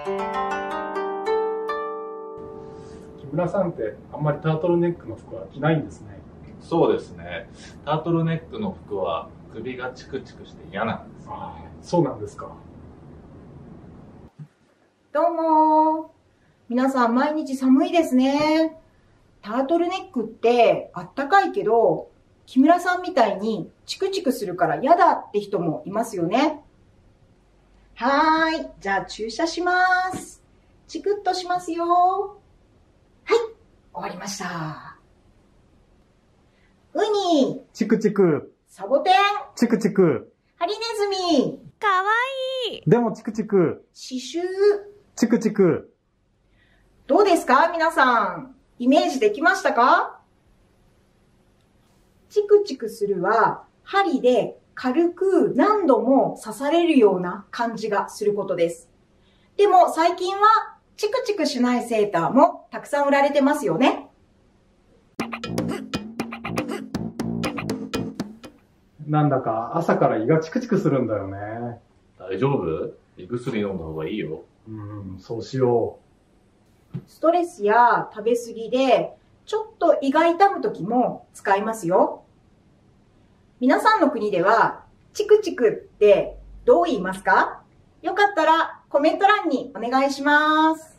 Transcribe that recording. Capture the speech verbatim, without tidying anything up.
木村さんってあんまりタートルネックの服は着ないんですね。 そうですね。タートルネックの服は首がチクチクして嫌なんです。 ああ、そうなんですか。 どうも。皆さん毎日寒いですね。タートルネックってあったかいけど、木村さんみたいにチクチクするから嫌だって人もいますよね。はーい。じゃあ注射します。チクッとしますよ。はい。終わりました。ウニ、 チクチク、 サボテン、 チクチク、 ハリネズミ、 かわいい。 でもチクチク、 刺繍。 チクチク。 どうですか皆さん。イメージできましたか？チクチクするは、針で軽く何度も刺されるような感じがすることです。でも最近はチクチクしないセーターもたくさん売られてますよね。 なんだか朝から胃がチクチクするんだよね。 大丈夫？胃薬飲んだ方がいいよ。 うん、そうしよストレスや食べ過ぎでちょっと胃が痛む時も使いますよ。皆さんの国ではチクチクってどう言いますか？よかったらコメント欄にお願いします。